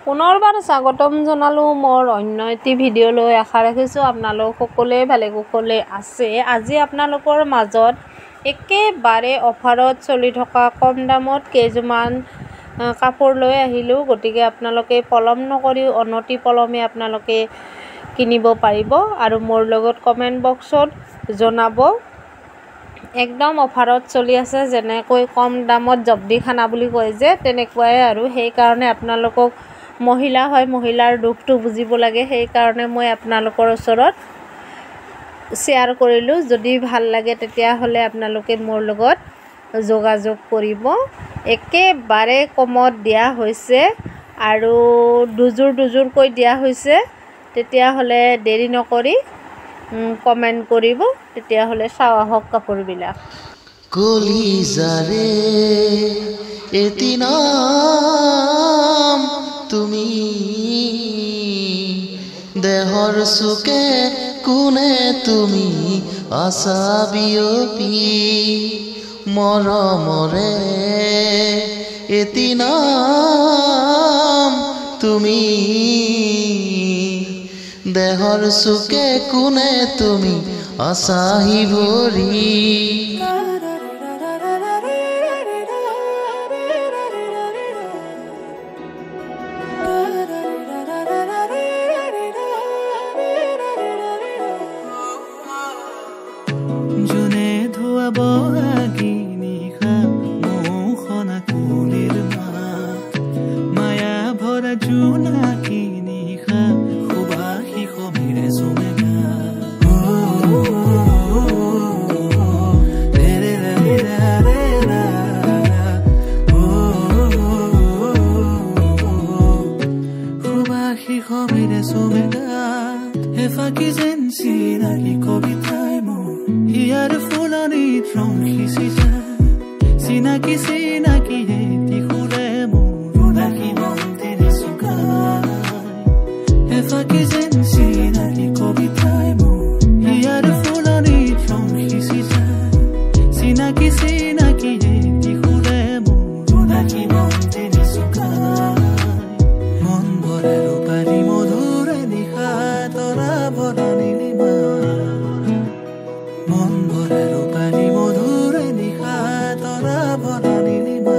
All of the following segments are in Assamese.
পুনৰবাৰ স্বাগতম জনালোঁ মোৰ অন্য এটি ভিডিঅ'লৈ। আশা ৰাখিছোঁ আপোনালোক সকলোৱে ভালে কুশলে আছে। আজি আপোনালোকৰ মাজত একেবাৰে অফাৰত চলি থকা কম দামত কেইযোৰমান কাপোৰ লৈ আহিলোঁ। গতিকে আপোনালোকে পলম নকৰি অনতি পলমে আপোনালোকে কিনিব পাৰিব আৰু মোৰ লগত কমেণ্ট বক্সত জনাব। একদম অফাৰত চলি আছে, যেনেকৈ কম দামত জব্দি খানা বুলি কয় যে তেনেকুৱাই আৰু। সেইকাৰণে আপোনালোকক মহিলা হয়, মহিলাৰ দুখটো বুজিব লাগে। সেইকাৰণে মই আপোনালোকৰ ওচৰত শ্বেয়াৰ কৰিলোঁ। যদি ভাল লাগে তেতিয়াহ'লে আপোনালোকে মোৰ লগত যোগাযোগ কৰিব। একেবাৰে কমত দিয়া হৈছে আৰু দুযোৰকৈ দিয়া হৈছে। তেতিয়াহ'লে দেৰি নকৰি কমেণ্ট কৰিব। তেতিয়াহ'লে চাওঁ আহক কাপোৰবিলাক। কলিজাৰে এটি নাম তুমি, দেহৰ চুকে কোনে তুমি আছা বিয়পি, মৰমৰে এটি নাম তুমি, দেহৰ চুকে কোনে তুমি আছাহি ভৰি। যোনে ধুৱাব আগি নিশা মোখনা কুলিৰ মায়া ভৰা জোনাকী নিশা সুবাসী সমীৰে চুমেগা। সুবাসী সমীৰে চুমেগা এফাকি যেন চিনাকি কবিতাই মোৰ ইয়াৰ ফুলনিত ৰং সিঁচি যায়। চিনাকি চিনাকি এটি সুৰে মোৰ উদাসী মন্দিৰ চুকাই। এফাকি যেন চিনাকি কবিতাই মোৰ ইয়াৰ ফুলনিত ৰং সিঁচি যায়। চিনাকি চিনাকি এটি সুৰে মোৰ উদাসী মন্দিৰ চুকাই। মন ভৰে ৰূপালী মধুৰে নিশা তৰা ভৰা নীলিমা, মন ভৰে ৰূপালী মধুৰে নিশা তৰা ভৰা নীলিমা।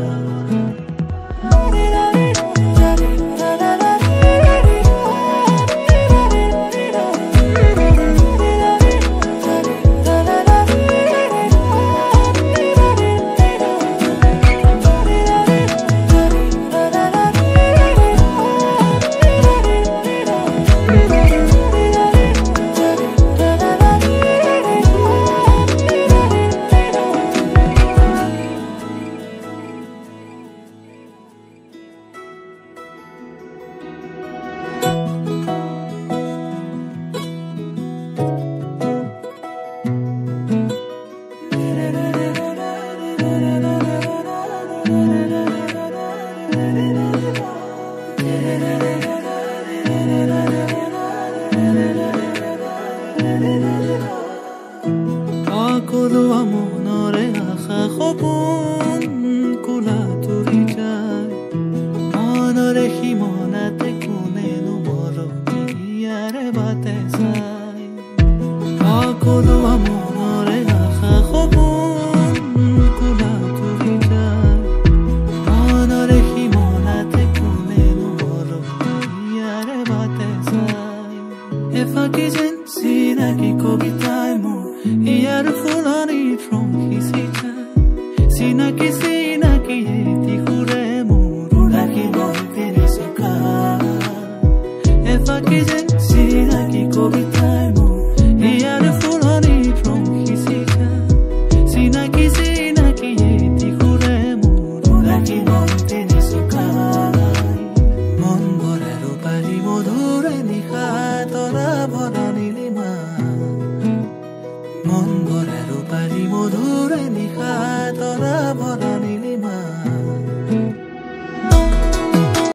সকলোৱা মনৰে আশা সপোন কোলা তুৰি যায়। মনৰে সীমনাতে কোনেনো মৰমীয়াৰে বাটে চায়। সকলোৱা মনৰে আশা সপোন কোলা তুৰি যায়। মনৰে সীমনাতে কোনেনো মৰমীয়াৰে বাটে চায়। এফাকি যেন চিনাকি কবিতাই মোৰ ইয়াৰ ফুলনিত ৰং সিঁচি যায়। চিনাকি